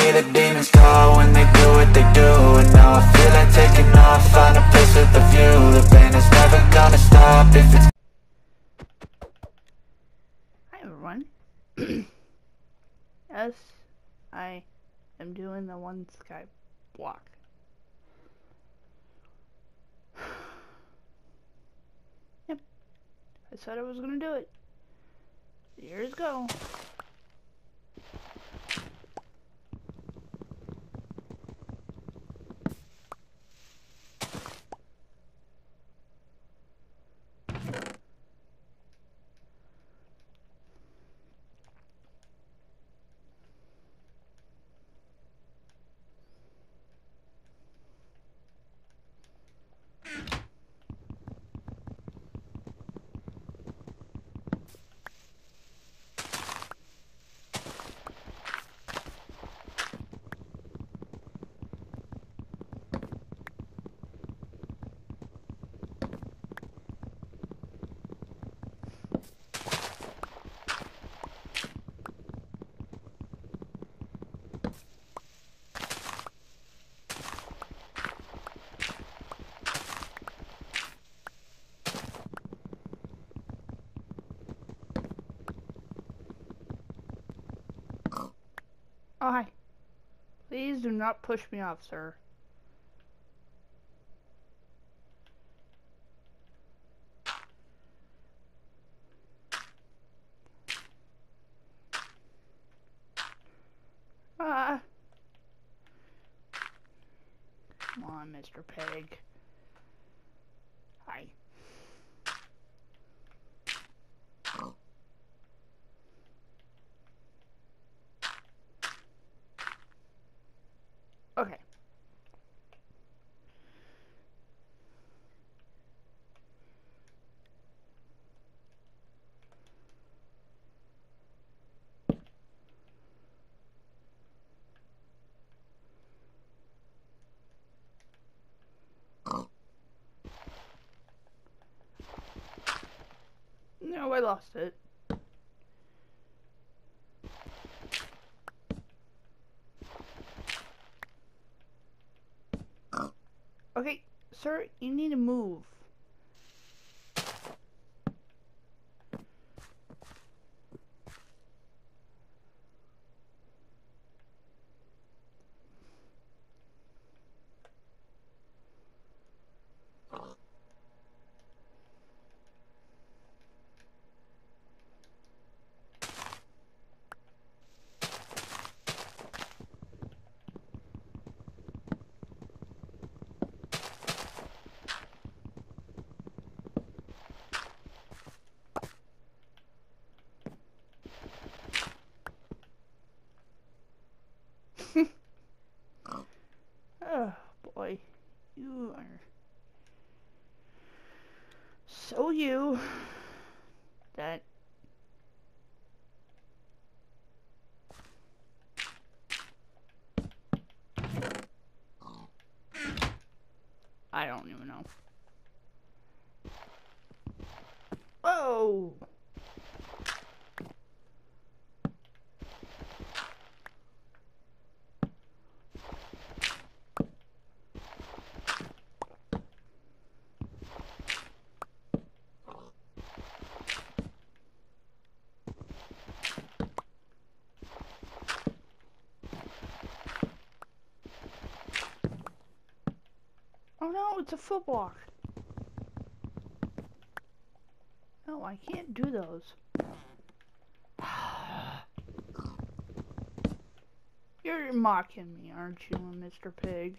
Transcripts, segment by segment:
me the demons call when they do what they do. And now I feel like taking off, find a place with a view. The pain is never gonna stop if it's... Hi everyone. Yes, I am doing the one sky block. Yep, I said I was gonna do it. Years go. Oh, hi. Please do not push me off, sir. Ah. Come on, Mr. Pig. Hi. Okay. No, I lost it. Okay, sir, you need to move. Oh boy, you are so you that I don't even know. Whoa! Oh no, it's a football. No, I can't do those. You're mocking me, aren't you, Mr. Pig?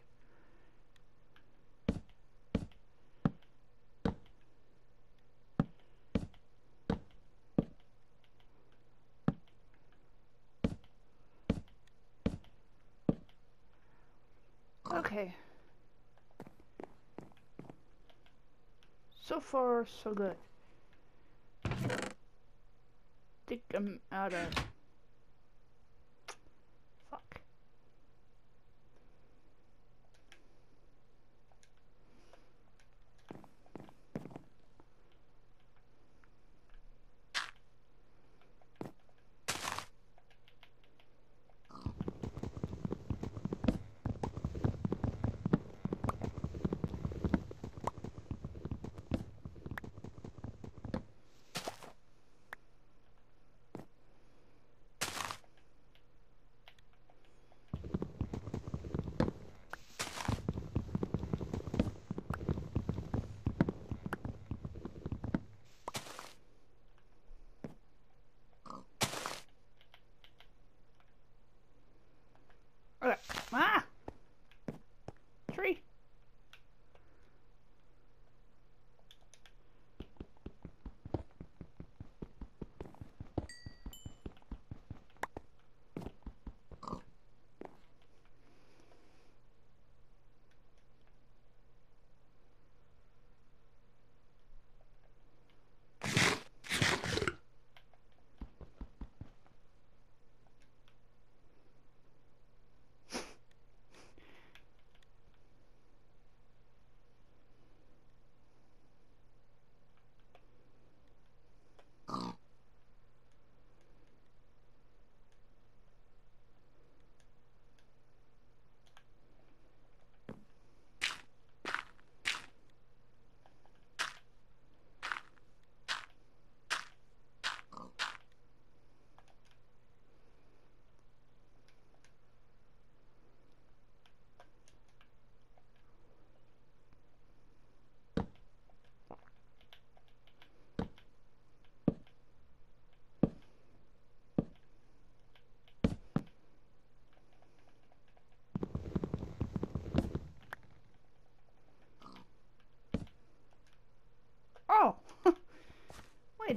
Okay. So far, so good. Think I'm out of... Fuck.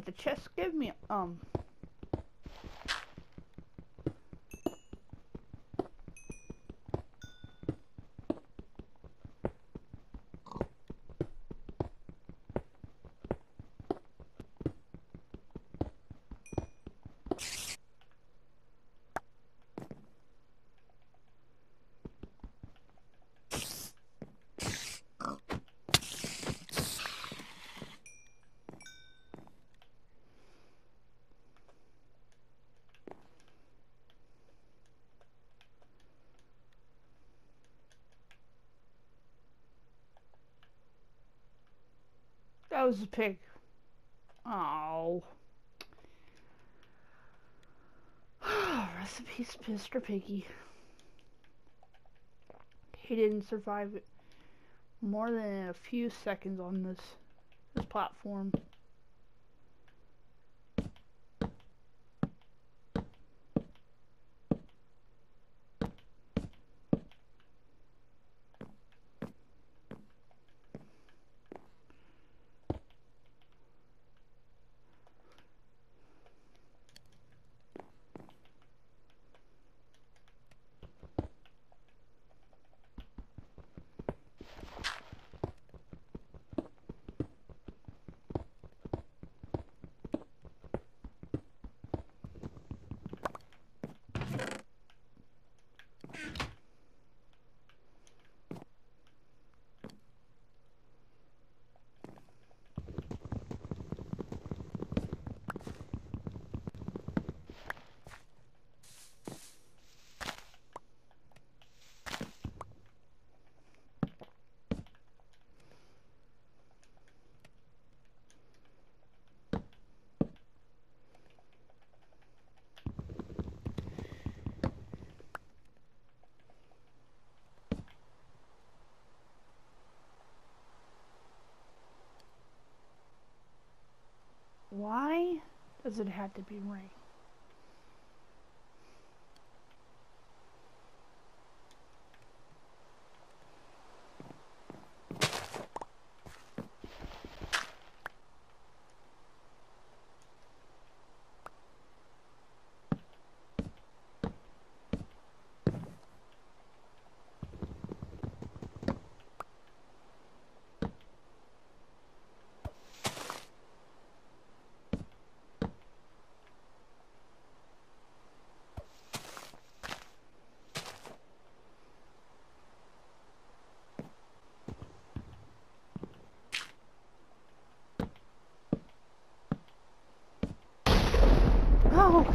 the chest give me, that was a pig. Oh. Recipes, Mr. Piggy. He didn't survive it more than a few seconds on this platform. Why does it have to be rain? Oh!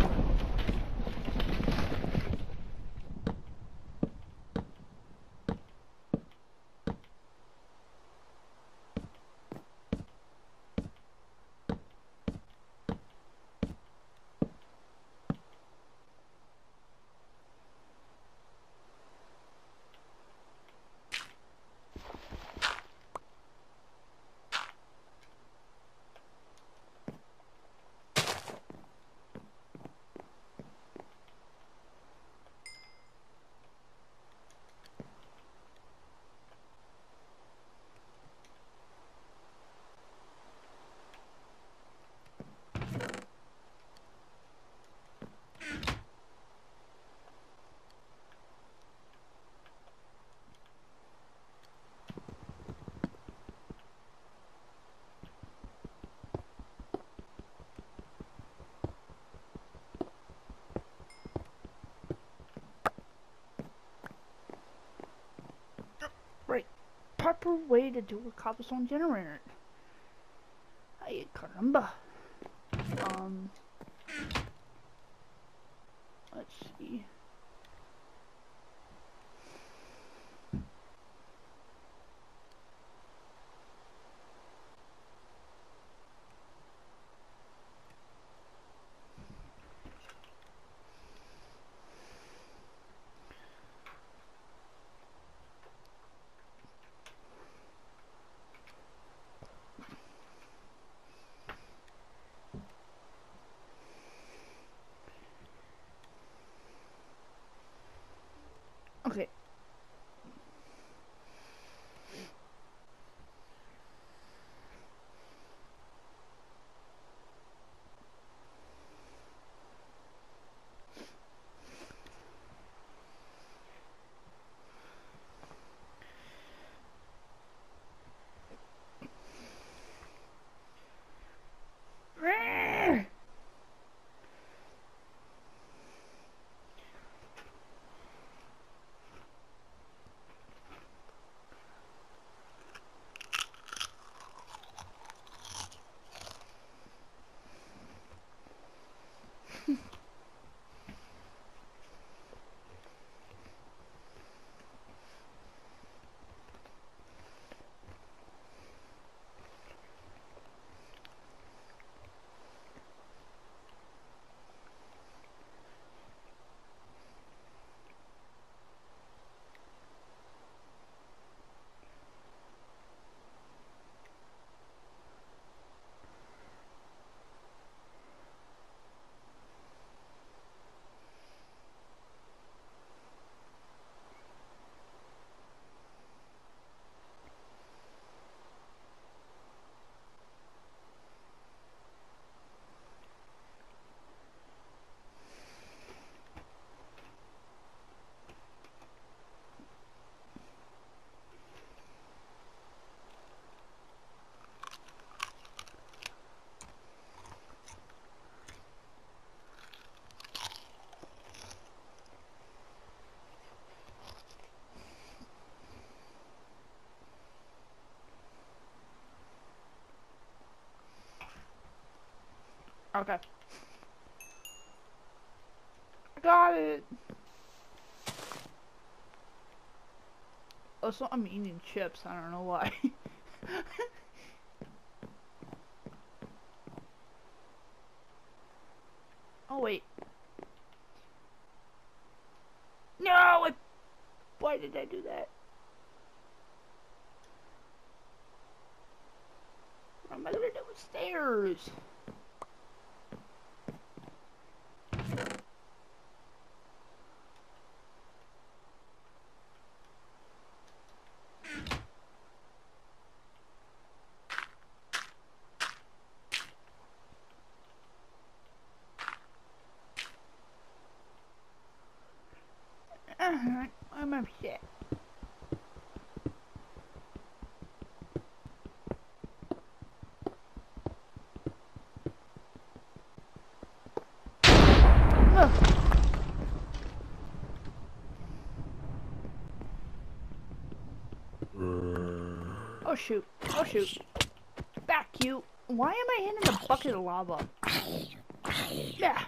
Right. Proper way to do a cobblestone generator. Ay, caramba. Let's see. Okay. Okay. I got it. Also, I'm eating chips. I don't know why. Oh, wait. No! Why did I do that? What am I gonna do with stairs? I'm upset. Ugh. Oh shoot. Oh shoot. Back you. Why am I hitting a bucket of lava? Yeah.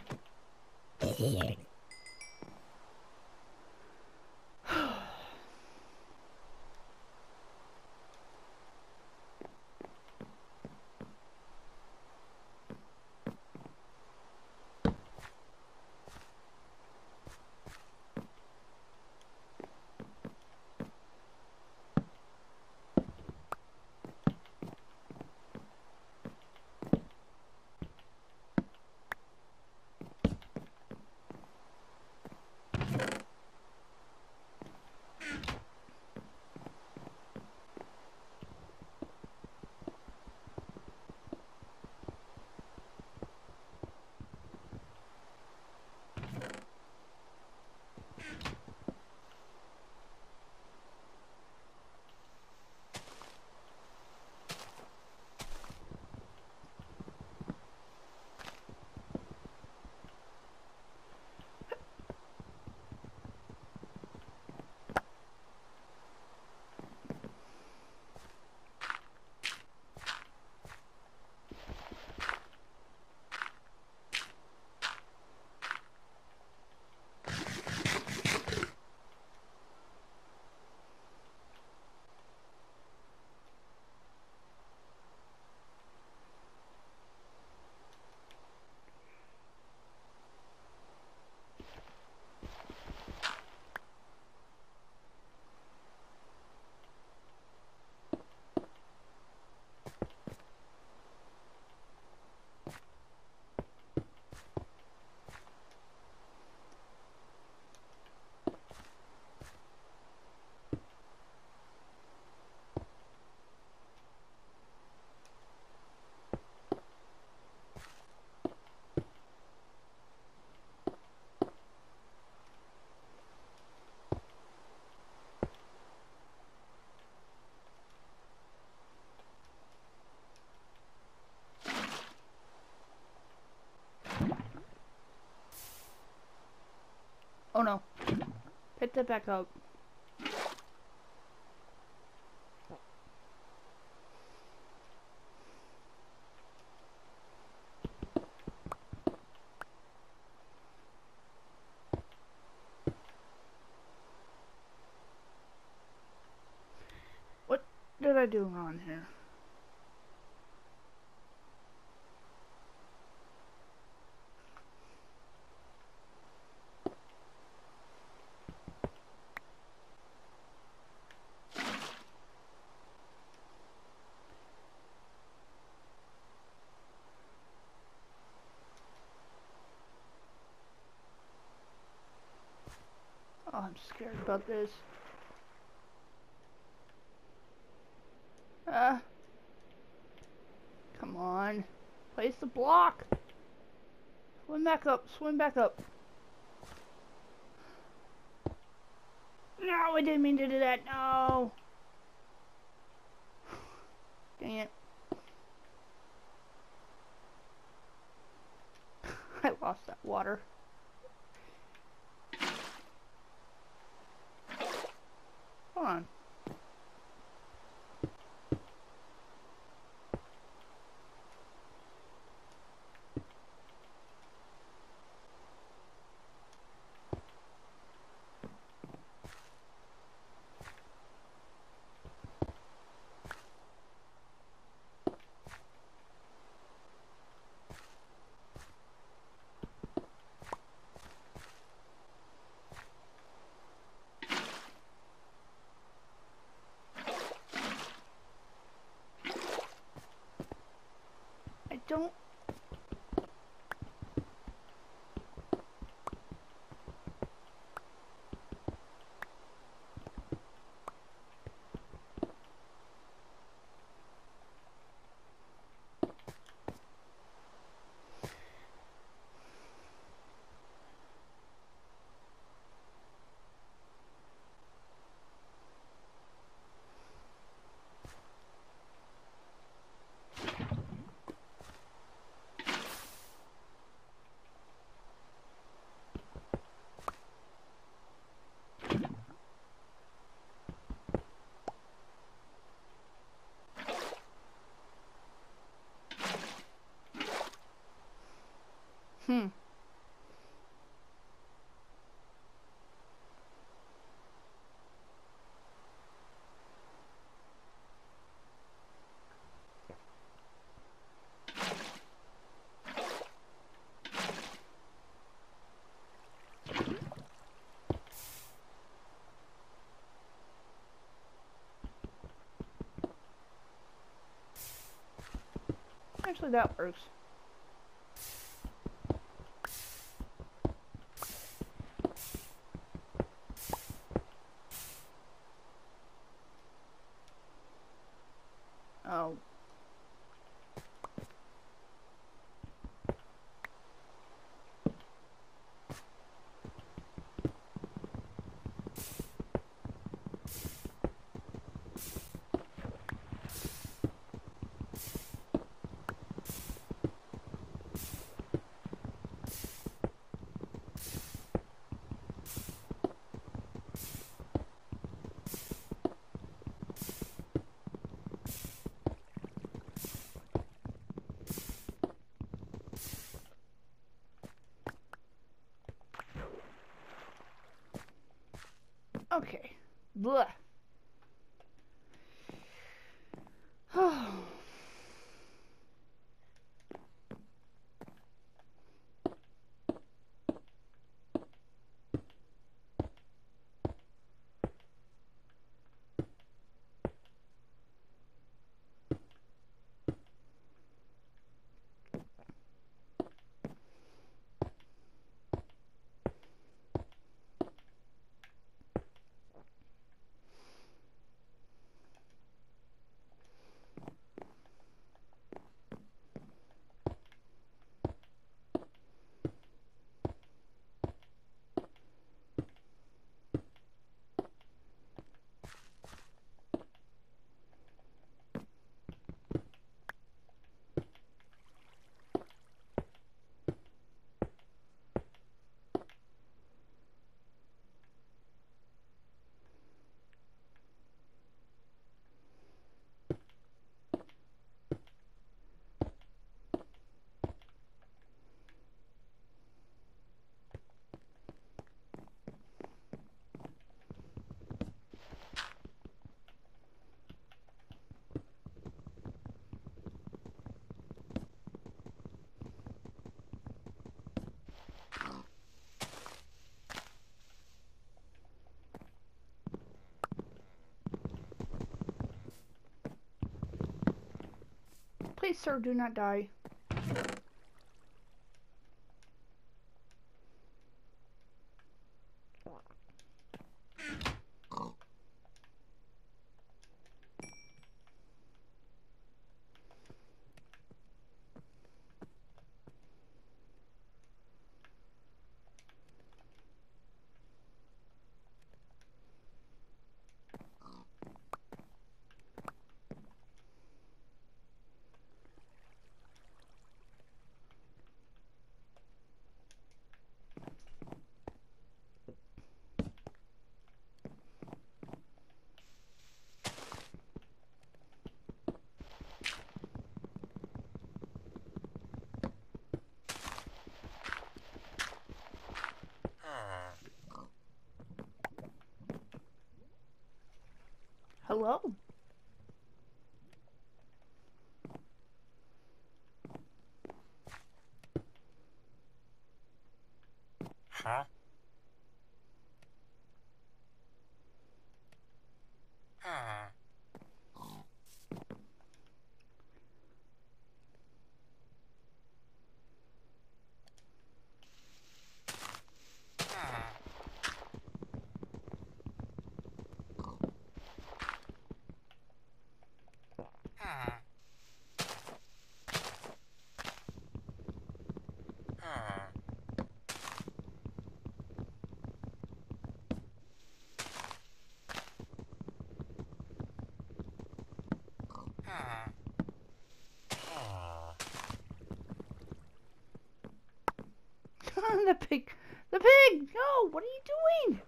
Oh no. Pick that back up. What did I do wrong here? Oh, I'm scared about this. Come on. Place the block. Swim back up. Swim back up. No, I didn't mean to do that. No. Dang it. I lost that water. Hold on. don't... Actually, that works. Oh. Okay. Blah. Please, sir, do not die. Hello? Huh? The pig! The pig! No! What are you doing?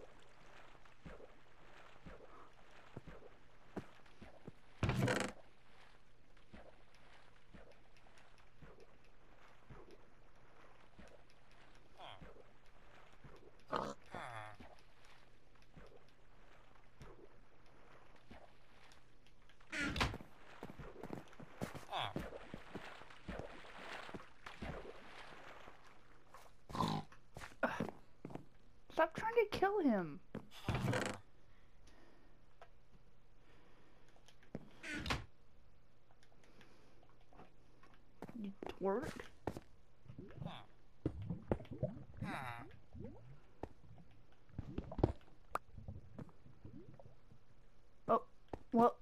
Stop trying to kill him. You twerk. Oh, well.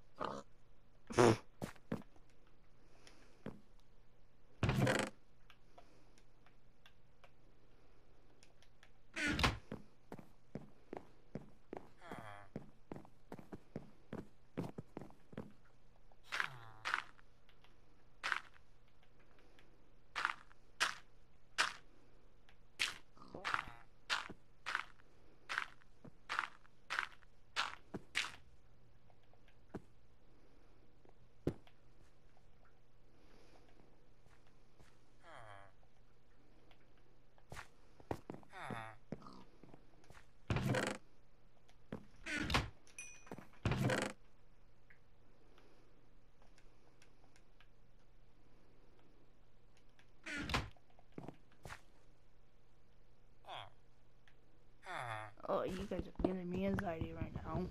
Oh, you guys are giving me anxiety right now.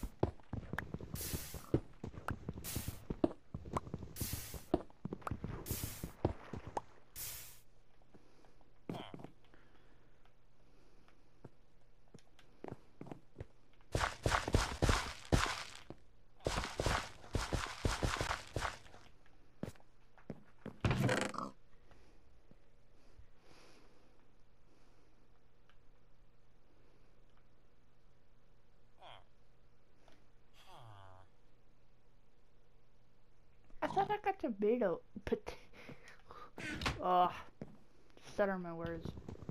I thought I got tomato. Ugh. Stutter my words.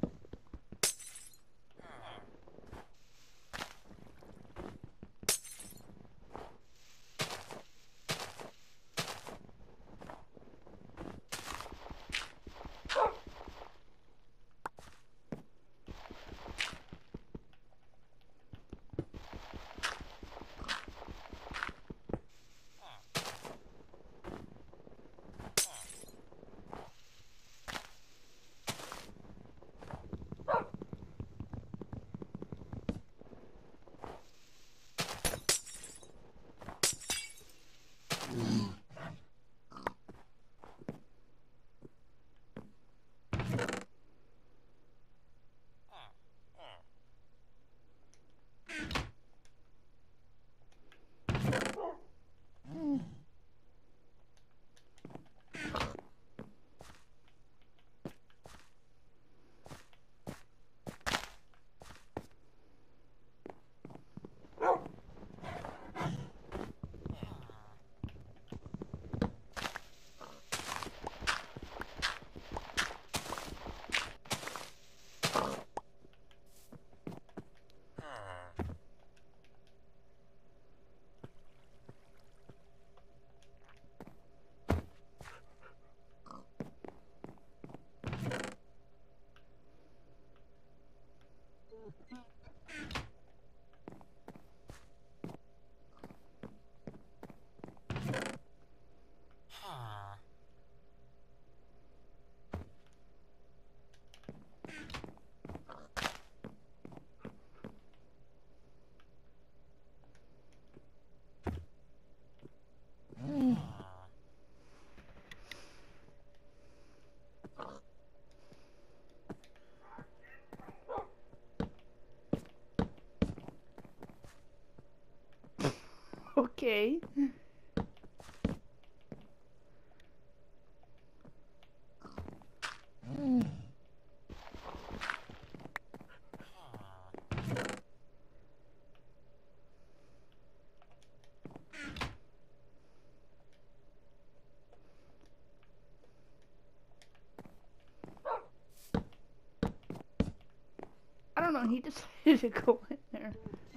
Okay. no, he decided to go in there.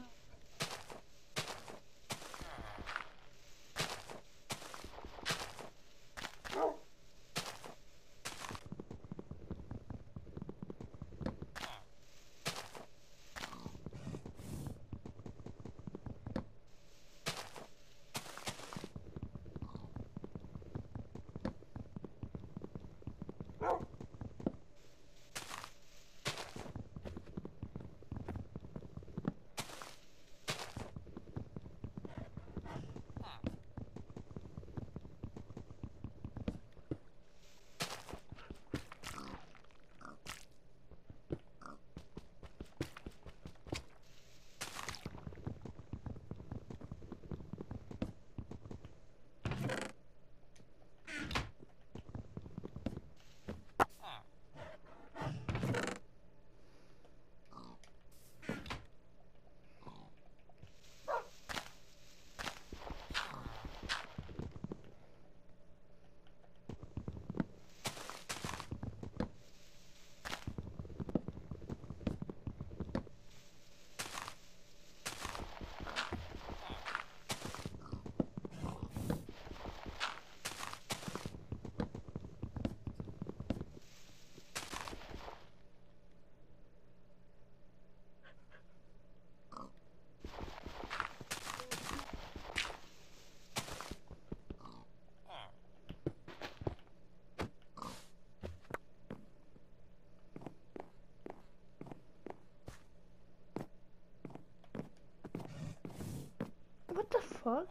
What the fuck?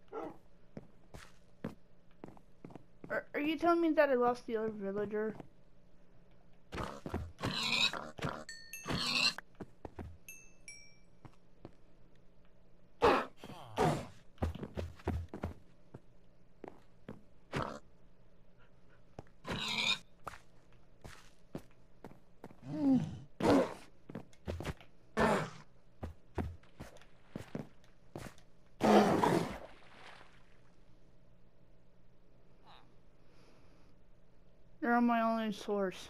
Are you telling me that I lost the other villager? They're my only source.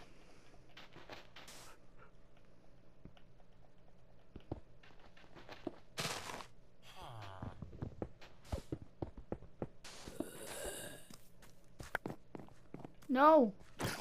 No.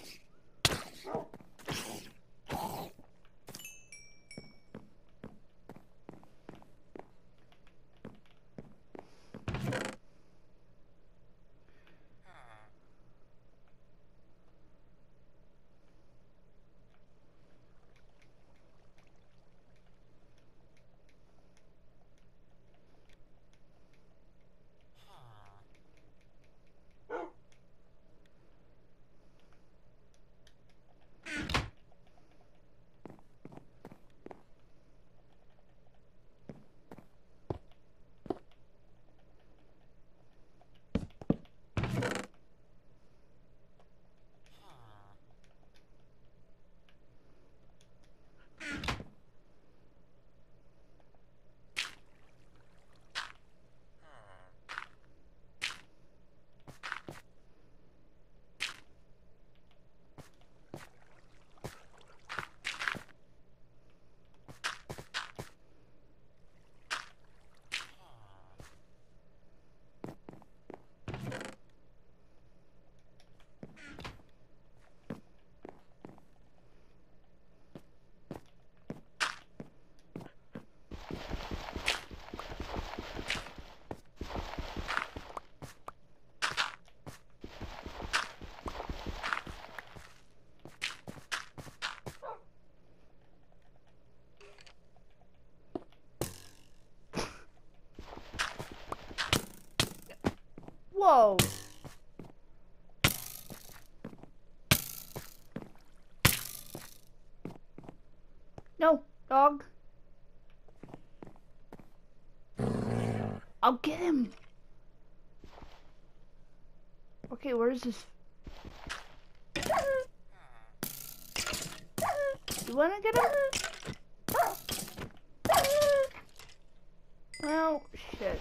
Whoa. No, dog. I'll get him. Okay, where is this? You wanna get him? Well, shit.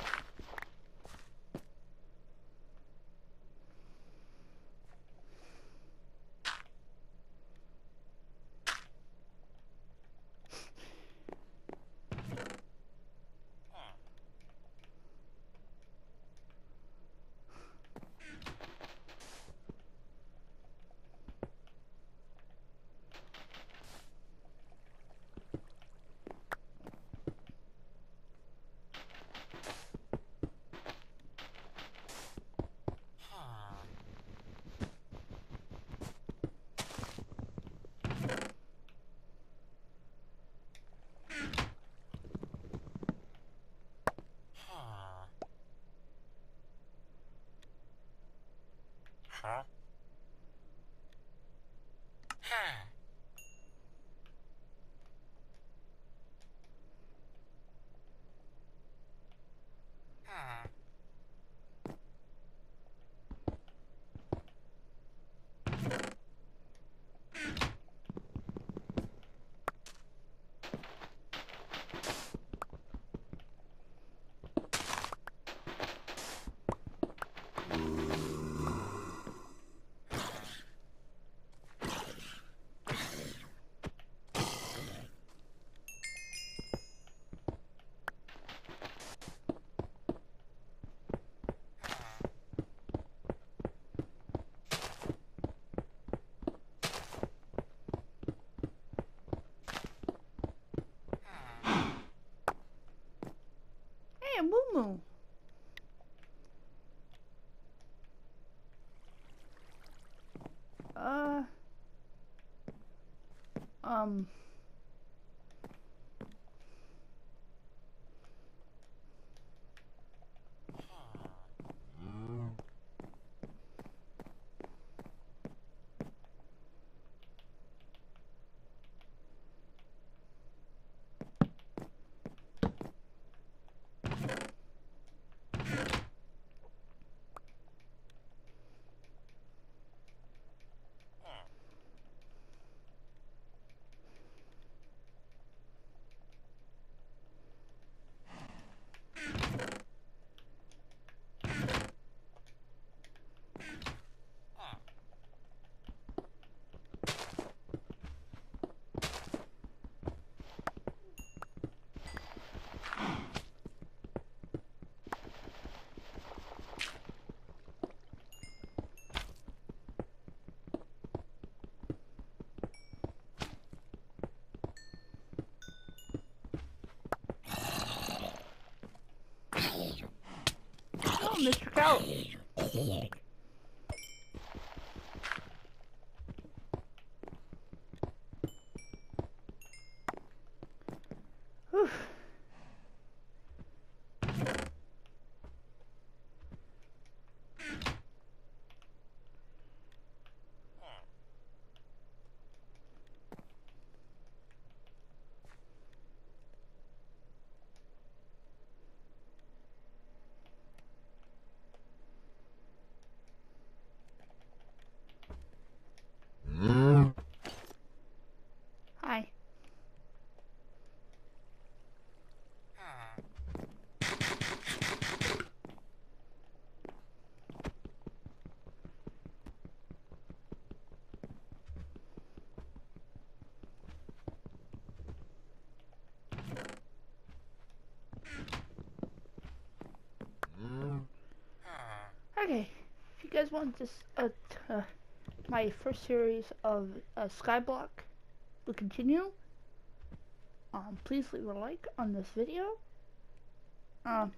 moo. Um. Oh, Mr. Cow. Whew. Hi. Okay, if you guys want this, my first series of Skyblock to continue, please leave a like on this video. I'm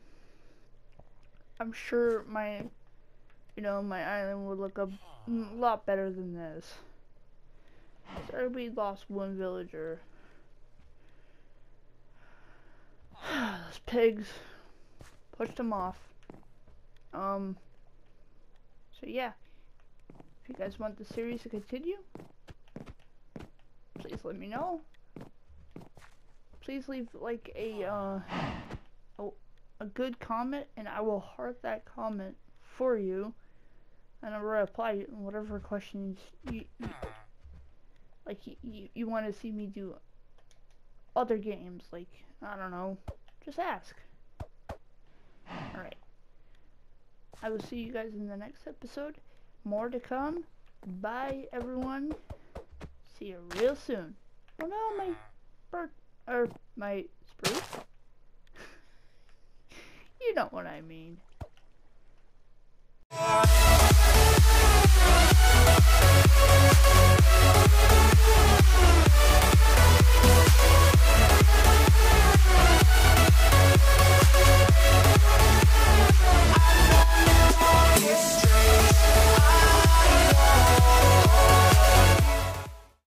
sure my island would look a lot better than this. Sorry, we lost one villager. Those pigs pushed them off. So yeah, if you guys want the series to continue, please let me know. Please leave like a good comment, and I will heart that comment for you, and I'll reply whatever questions you want to see me do. Other games, like, I don't know, just ask. Alright. I will see you guys in the next episode. More to come. Bye, everyone. See you real soon. Oh no, my spruce? You know what I mean.